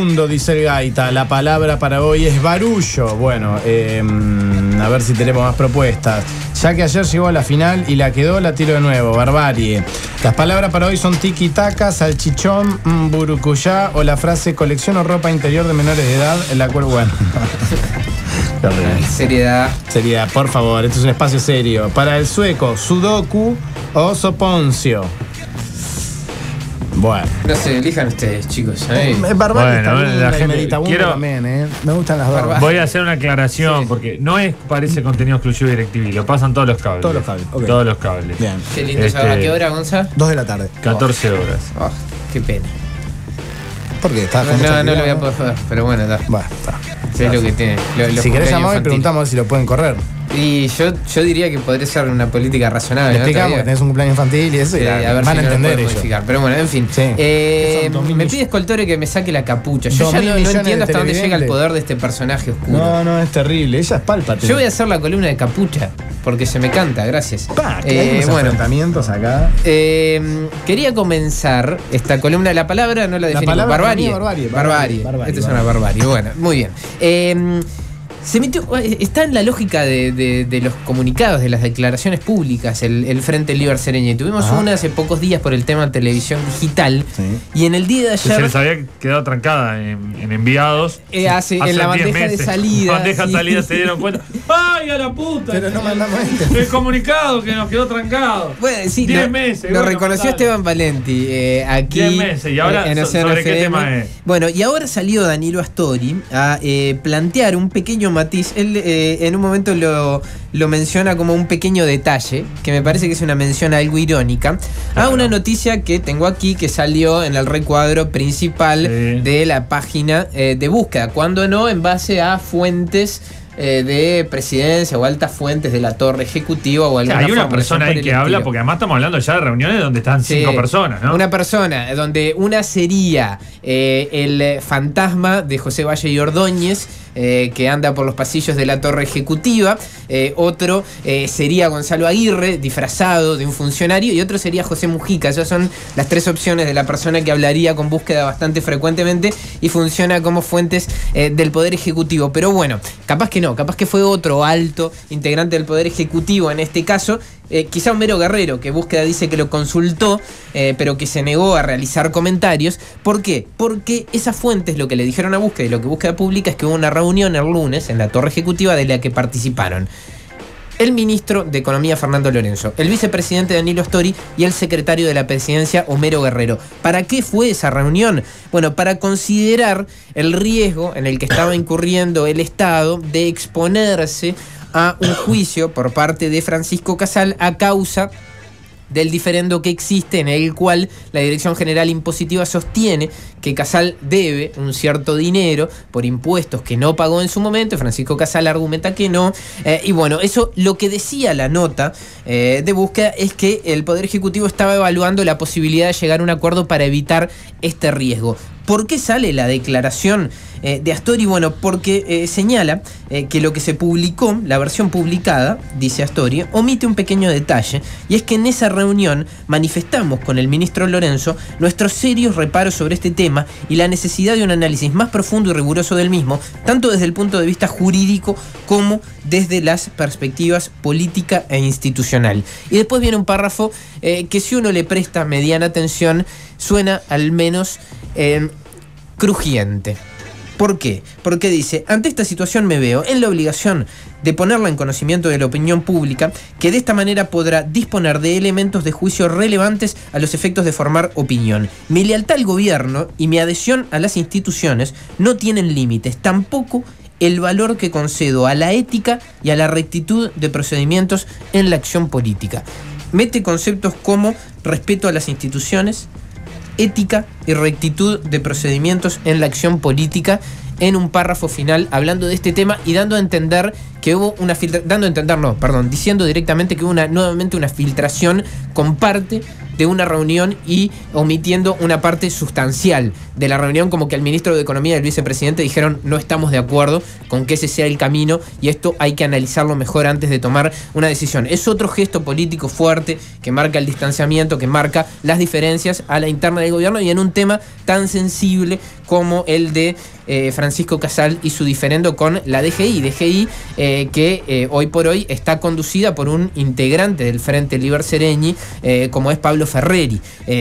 mundo, dice el Gaita. La palabra para hoy es barullo. Bueno, a ver si tenemos más propuestas. Ya que ayer llegó a la final y la quedó, la tiro de nuevo. Barbarie. Las palabras para hoy son tiki-taka, salchichón, burucuyá o la frase colecciono ropa interior de menores de edad, en la cual, bueno... Seriedad. Seriedad, por favor, esto es un espacio serio. Para el sueco, sudoku o soponcio. Bueno. No sé, elijan ustedes, chicos. Barbarie bueno, está la gente, quiero... también, Me gustan las dos. Voy a hacer una aclaración, porque no parece contenido exclusivo de DirecTV, lo pasan todos los cables. Todos los cables, okay. Todos los cables. Bien. Qué lindo. ¿A qué hora, Gonza? 2 de la tarde. 14 horas. Oh, qué pena. ¿Por qué? No lo voy a poder ver, pero bueno, está. Bueno, está. Es lo que tiene. Si querés llamar y preguntamos si lo pueden correr. Y yo diría que podría ser una política razonable. Le explicamos que tenés un cumpleaños infantil y eso, y a ver van si a entender ellos. Pero bueno, en fin. Sí. Me pide Escoltore que me saque la capucha. Yo ya no entiendo hasta dónde llega el poder de este personaje oscuro. No, es terrible. Ella es Pálpate. Yo voy a hacer la columna de capucha, porque se me canta, gracias. Hay unos enfrentamientos acá. Quería comenzar esta columna. La palabra no la definimos. Barbarie. Esto es una barbarie. Bueno, muy bien. Se metió, está en la lógica de los comunicados, de las declaraciones públicas, el Frente Liber Sereñe. Tuvimos una hace pocos días por el tema televisión digital. Sí. Y en el día de ayer. Se les había quedado trancada en enviados. Hace en la bandeja de salida. Bandeja de salida se dieron cuenta. ¡Ay, a la puta! Pero no mandamos el comunicado que nos quedó trancado. Bueno, sí, 10 meses. Lo reconoció Esteban Valenti aquí. 10 meses. ¿Y ahora sobre qué tema es? Bueno, y ahora salió Danilo Astori a plantear un pequeño matiz. Él en un momento lo menciona como un pequeño detalle, que me parece que es una mención algo irónica, a una noticia que tengo aquí, que salió en el recuadro principal de la página de búsqueda, cuando no en base a fuentes de presidencia o altas fuentes de la torre ejecutiva o alguna. Hay una persona ahí que habla, porque además estamos hablando ya de reuniones donde están 5 personas, ¿no? Una persona, donde una sería el fantasma de José Valle y Ordóñez, que anda por los pasillos de la torre ejecutiva, otro sería Gonzalo Aguirre, disfrazado de un funcionario, y otro sería José Mujica. Esas son las 3 opciones de la persona que hablaría con búsqueda bastante frecuentemente y funciona como fuentes del Poder Ejecutivo. Pero bueno, capaz que no, capaz que fue otro alto integrante del Poder Ejecutivo en este caso. Quizá Homero Guerrero, que búsqueda dice que lo consultó, pero que se negó a realizar comentarios. ¿Por qué? Porque esas fuentes lo que le dijeron a búsqueda y lo que búsqueda publica es que hubo una reunión el lunes en la torre ejecutiva de la que participaron el ministro de Economía Fernando Lorenzo, el vicepresidente Danilo Astori y el secretario de la presidencia Homero Guerrero. ¿Para qué fue esa reunión? Bueno, para considerar el riesgo en el que estaba incurriendo el Estado de exponerse a un juicio por parte de Francisco Casal a causa del diferendo que existe, en el cual la Dirección General Impositiva sostiene que Casal debe un cierto dinero por impuestos que no pagó en su momento. Francisco Casal argumenta que no. Y bueno, eso lo que decía la nota de búsqueda es que el Poder Ejecutivo estaba evaluando la posibilidad de llegar a un acuerdo para evitar este riesgo. ¿Por qué sale la declaración de Astori? Bueno, porque señala que lo que se publicó, la versión publicada, dice Astori, omite un pequeño detalle, y es que en esa reunión manifestamos con el ministro Lorenzo nuestros serios reparos sobre este tema y la necesidad de un análisis más profundo y riguroso del mismo, tanto desde el punto de vista jurídico como desde las perspectivas política e institucional. Y después viene un párrafo que, si uno le presta mediana atención, suena al menos crujiente. ¿Por qué? Porque dice: ante esta situación me veo en la obligación de ponerla en conocimiento de la opinión pública, que de esta manera podrá disponer de elementos de juicio relevantes a los efectos de formar opinión. Mi lealtad al gobierno y mi adhesión a las instituciones no tienen límites, tampoco el valor que concedo a la ética y a la rectitud de procedimientos en la acción política. Mete conceptos como respeto a las instituciones, ética y rectitud de procedimientos en la acción política en un párrafo final, hablando de este tema y dando a entender que hubo una diciendo directamente que hubo nuevamente una filtración con parte de una reunión y omitiendo una parte sustancial de la reunión, como que el ministro de Economía y el vicepresidente dijeron no estamos de acuerdo con que ese sea el camino y esto hay que analizarlo mejor antes de tomar una decisión. Es otro gesto político fuerte que marca el distanciamiento, que marca las diferencias a la interna del gobierno y en un tema tan sensible como el de Francisco Casal y su diferendo con la DGI, que hoy por hoy está conducida por un integrante del Frente Liber Seregni, como es Pablo Ferreri,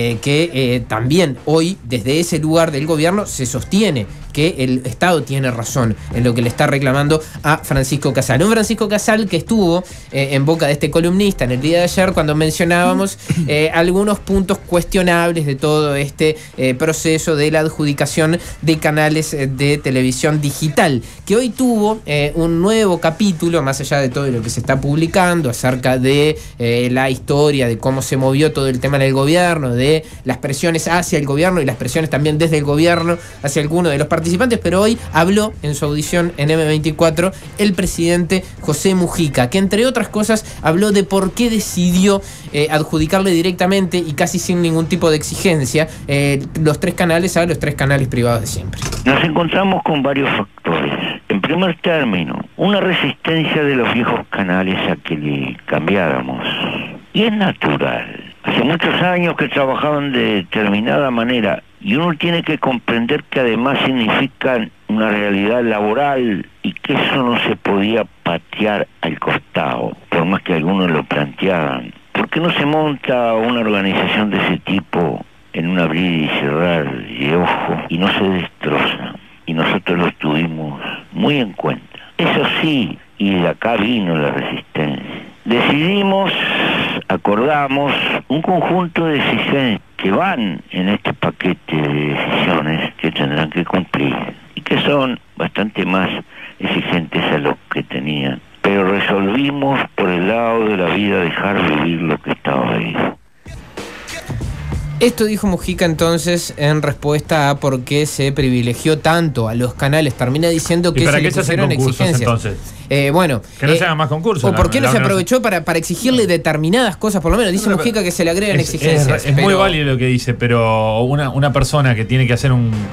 que también hoy desde ese lugar del gobierno se sostiene que el Estado tiene razón en lo que le está reclamando a Francisco Casal. Un Francisco Casal que estuvo en boca de este columnista en el día de ayer cuando mencionábamos algunos puntos cuestionables de todo este proceso de la adjudicación de canales de televisión digital, que hoy tuvo un nuevo capítulo, más allá de todo lo que se está publicando acerca de la historia, de cómo se movió todo el tema del gobierno, de las presiones hacia el gobierno y las presiones también desde el gobierno hacia alguno de los participantes, pero hoy habló en su audición en M24 el presidente José Mujica, que entre otras cosas habló de por qué decidió adjudicarle directamente y casi sin ningún tipo de exigencia los tres canales a los tres canales privados de siempre. Nos encontramos con varios factores. En primer término, una resistencia de los viejos canales a que le cambiáramos. Y es natural. Hace muchos años que trabajaban de determinada manera y uno tiene que comprender que además significan una realidad laboral y que eso no se podía patear al costado, por más que algunos lo plantearan. ¿Por qué no se monta una organización de ese tipo en un abrir y cerrar de ojo y no se destroza? Y nosotros lo tuvimos muy en cuenta. Eso sí, y de acá vino la resistencia. Decidimos, acordamos un conjunto de decisiones que van en este paquete de decisiones que tendrán que cumplir y que son bastante más exigentes a lo que tenían. Pero resolvimos por el lado de la vida dejar vivir lo que estaba ahí. Esto dijo Mujica entonces en respuesta a por qué se privilegió tanto a los canales. Termina diciendo que se le pusieron exigencias. Entonces? Bueno, que no se hagan más concursos. ¿O por qué no se aprovechó para exigirle determinadas cosas? Por lo menos dice Mujica que se le agregan exigencias. Es muy válido lo que dice, pero una persona que tiene que hacer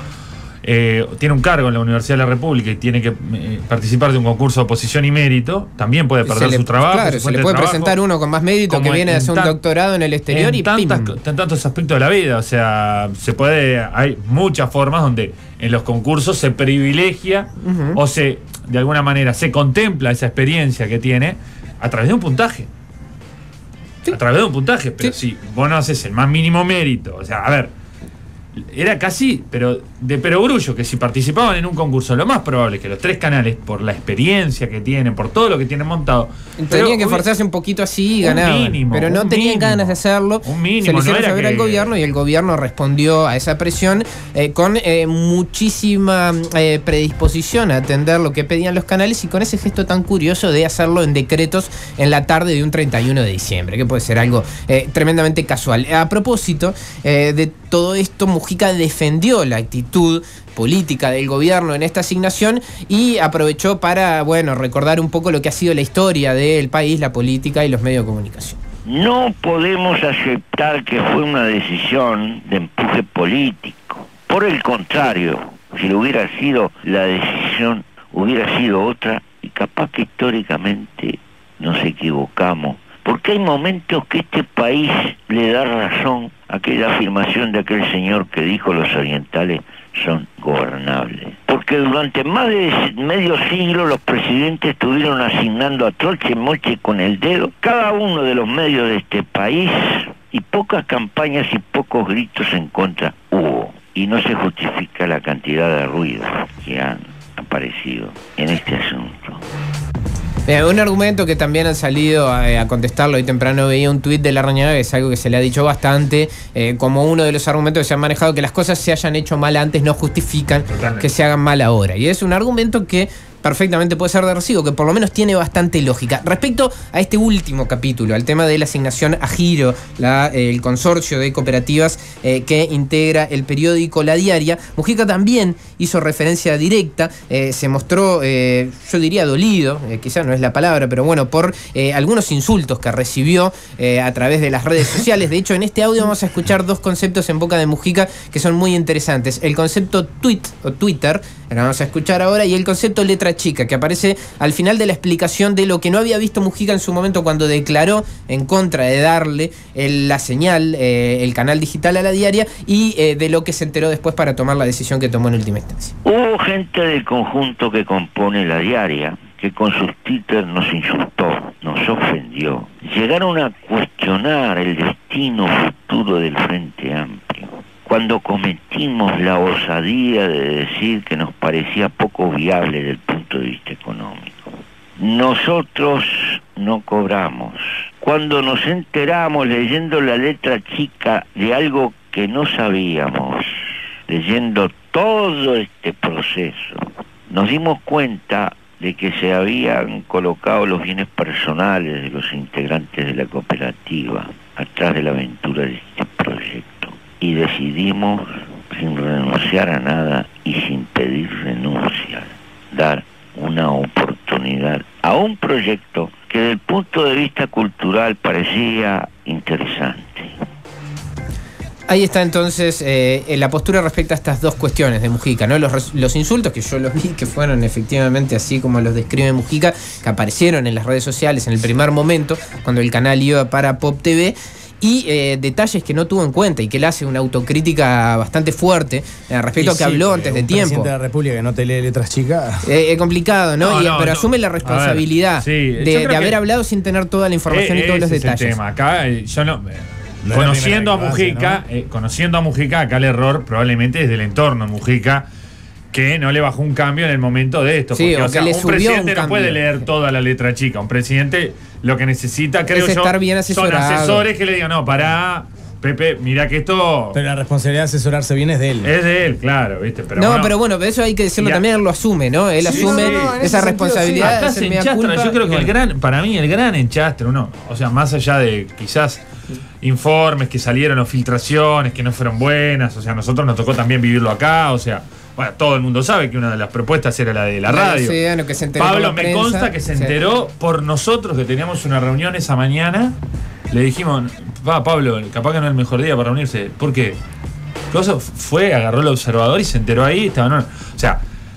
tiene un cargo en la Universidad de la República y tiene que participar de un concurso de oposición y mérito, también puede perder su trabajo. Claro, se le puede presentar uno con más mérito que viene de hacer un doctorado en el exterior y en tantos aspectos de la vida. O sea, hay muchas formas donde en los concursos se privilegia o de alguna manera se contempla esa experiencia que tiene a través de un puntaje. Sí. A través de un puntaje, pero si vos no haces el más mínimo mérito, o sea, a ver, era casi, pero de perogrullo, que si participaban en un concurso, lo más probable es que los tres canales, por la experiencia que tienen, por todo lo que tienen montado, tenían que esforzarse un poquito así y ganaban. Pero no tenían ganas de hacerlo. Un mínimo, se lo hicieron saber al gobierno y el gobierno respondió a esa presión con muchísima predisposición a atender lo que pedían los canales y con ese gesto tan curioso de hacerlo en decretos en la tarde de un 31 de diciembre, que puede ser algo tremendamente casual. A propósito de todo esto, Mujica defendió la actitud política del gobierno en esta asignación y aprovechó para, recordar un poco lo que ha sido la historia del país, la política y los medios de comunicación. No podemos aceptar que fue una decisión de empuje político. Por el contrario, si lo hubiera sido, la decisión hubiera sido otra y capaz que históricamente nos equivocamos. Porque hay momentos que este país le da razón a aquella afirmación de aquel señor que dijo los orientales son gobernables. Porque durante más de medio siglo los presidentes estuvieron asignando a troche y moche con el dedo cada uno de los medios de este país y pocas campañas y pocos gritos en contra hubo. Y no se justifica la cantidad de ruidos que han aparecido en este asunto. Un argumento que también han salido a contestarlo. Hoy temprano veía un tuit de Larrañaga, que es algo que se le ha dicho bastante, como uno de los argumentos que se han manejado, que las cosas se hayan hecho mal antes no justifican que se hagan mal ahora. Y es un argumento que perfectamente puede ser de recibo, que por lo menos tiene bastante lógica. Respecto a este último capítulo, al tema de la asignación a Giro, el consorcio de cooperativas que integra el periódico La Diaria, Mujica también hizo referencia directa, se mostró, yo diría dolido, quizás no es la palabra, pero bueno, por algunos insultos que recibió a través de las redes sociales. De hecho, en este audio vamos a escuchar dos conceptos en boca de Mujica que son muy interesantes. El concepto tweet o Twitter, que vamos a escuchar ahora, y el concepto letra chica, que aparece al final de la explicación de lo que no había visto Mujica en su momento cuando declaró en contra de darle la señal, el canal digital a La Diaria, y de lo que se enteró después para tomar la decisión que tomó en última instancia. Hubo gente del conjunto que compone La Diaria que con sus títulos nos insultó, nos ofendió. Llegaron a cuestionar el destino futuro del Frente Amplio, cuando cometimos la osadía de decir que nos parecía poco viable desde el punto de vista económico. Nosotros no cobramos. Cuando nos enteramos leyendo la letra chica de algo que no sabíamos, leyendo todo este proceso, nos dimos cuenta de que se habían colocado los bienes personales de los integrantes de la cooperativa atrás de la aventura de este proyecto. Y decidimos, sin renunciar a nada y sin pedir renuncia, dar una oportunidad a un proyecto que desde el punto de vista cultural parecía interesante. Ahí está entonces la postura respecto a estas dos cuestiones de Mujica, ¿no? Los insultos, que yo los vi, que fueron efectivamente así como los describe Mujica, que aparecieron en las redes sociales en el primer momento, cuando el canal iba para Pop TV, y detalles que no tuvo en cuenta y que le hace una autocrítica bastante fuerte respecto a que habló antes de tiempo. Presidente de la República que no te lee letras chicas. Es complicado, ¿no? Pero asume la responsabilidad de haber hablado sin tener toda la información y todos los detalles. Es el tema. Acá yo no... Conociendo a Mujica, conociendo a Mujica, acá el error probablemente es del entorno de Mujica, que no le bajó un cambio en el momento de esto. Sí, porque, o sea, un presidente no puede leer toda la letra chica. Un presidente lo que necesita, creo yo, estar bien asesorado. Son asesores que le digan, no, pará, Pepe, mira que esto... Pero la responsabilidad de asesorarse bien es de él. Es de él, claro, ¿viste? Pero pero bueno, eso hay que decirlo también, él lo asume, ¿no? Él asume esa responsabilidad. Acá se enchastra, yo creo que para mí el gran enchastre, o sea, más allá de quizás informes que salieron o filtraciones que no fueron buenas, o sea, nosotros nos tocó también vivirlo acá, o sea, bueno, todo el mundo sabe que una de las propuestas era la de la radio. Que se enteró Pablo me consta que se enteró por nosotros, que teníamos una reunión esa mañana. Le dijimos, Pablo, capaz que no es el mejor día para reunirse. ¿Por qué? Fue, agarró el observador y se enteró ahí. O sea,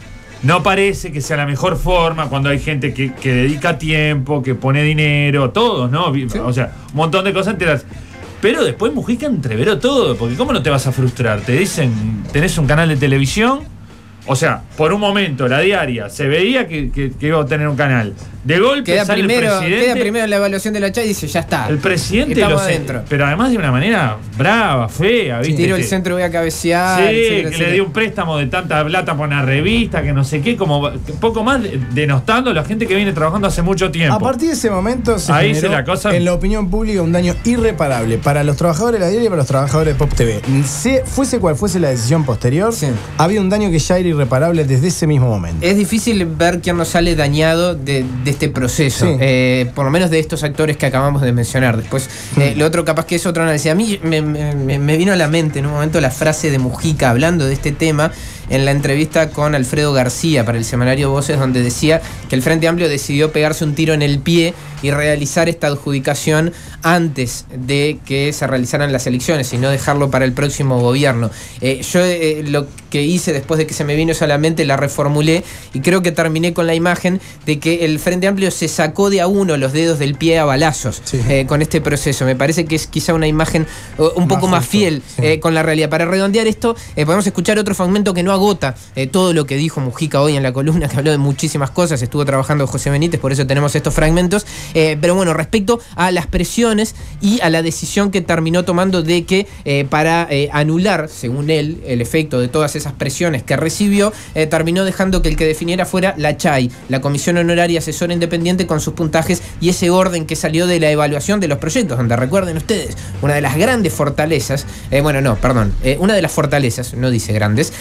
no parece que sea la mejor forma cuando hay gente que dedica tiempo, que pone dinero, todos, ¿no? Sí. O sea, un montón de cosas enteras. Pero después Mujica entreveró todo, porque ¿cómo no te vas a frustrar? Te dicen, tenés un canal de televisión, o sea, por un momento La Diaria se veía que iba a tener un canal. De golpe queda sale primero, el presidente. Queda primero en la evaluación de la CHA y dice, ya está. El presidente estamos adentro. Pero además de una manera brava, fea, ¿viste? Tiro el centro, voy a cabecear. Sí, que le dio un préstamo de tanta plata por una revista, que no sé qué, como poco más denostando a la gente que viene trabajando hace mucho tiempo. A partir de ese momento se ahí generó la cosa... en la opinión pública un daño irreparable para los trabajadores de La Diaria y para los trabajadores de Pop TV. Fuese cual fuese la decisión posterior, había un daño que ya era irreparable desde ese mismo momento. Es difícil ver quién no sale dañado de este proceso. Sí. Por lo menos de estos actores que acabamos de mencionar. Después, lo otro capaz que es otro análisis. A mí me vino a la mente en un momento la frase de Mujica hablando de este tema en la entrevista con Alfredo García para el semanario Voces, donde decía que el Frente Amplio decidió pegarse un tiro en el pie y realizar esta adjudicación antes de que se realizaran las elecciones y no dejarlo para el próximo gobierno. Yo lo que hice después de que se me vino eso a la mente, la reformulé y creo que terminé con la imagen de que el Frente Amplio se sacó de a uno los dedos del pie a balazos con este proceso. Me parece que es quizá una imagen un poco más fiel con la realidad. Para redondear esto, podemos escuchar otro fragmento que no agota todo lo que dijo Mujica hoy en la columna, que habló de muchísimas cosas. Estuvo trabajando José Benítez, por eso tenemos estos fragmentos. Pero bueno, respecto a las presiones y a la decisión que terminó tomando de que para anular, según él, el efecto de todas esas presiones que recibió, terminó dejando que el que definiera fuera la CHAI, la Comisión Honoraria Asesora Independiente, con sus puntajes y ese orden que salió de la evaluación de los proyectos, donde recuerden ustedes, una de las grandes fortalezas, una de las fortalezas, no dice grandes, de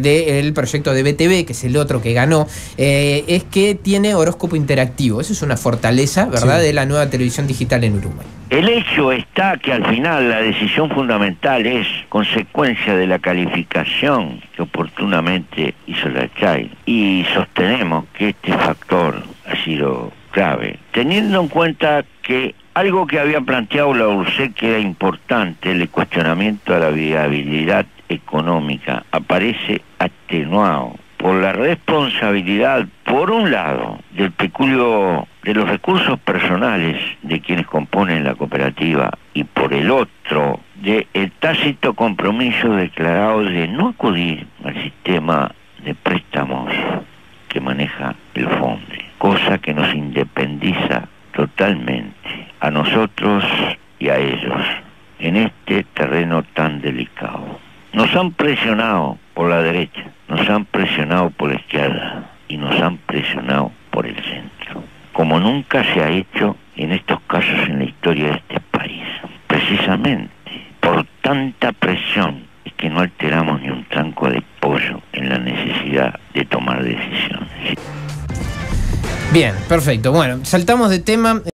del proyecto de BTV, que es el otro que ganó, es que tiene horóscopo interactivo. Eso es una fortaleza, ¿verdad?, Sí, de la nueva televisión digital en Uruguay. El hecho está que al final la decisión fundamental es consecuencia de la calificación que oportunamente hizo la CHAI, y sostenemos que este factor ha sido clave, teniendo en cuenta que algo que había planteado la URSEC, que era importante, el cuestionamiento a la viabilidad económica, aparece atenuado por la responsabilidad, por un lado, del peculio de los recursos personales de quienes componen la cooperativa, y por el otro, del tácito compromiso declarado de no acudir al sistema de préstamos que maneja el FONDE, cosa que nos independiza totalmente a nosotros y a ellos en este terreno tan delicado. Nos han presionado por la derecha, nos han presionado por la izquierda y nos han presionado por el centro, como nunca se ha hecho en estos casos en la historia de este país. Precisamente por tanta presión es que no alteramos ni un tranco de pollo en la necesidad de tomar decisiones. Bien, perfecto. Bueno, saltamos de tema.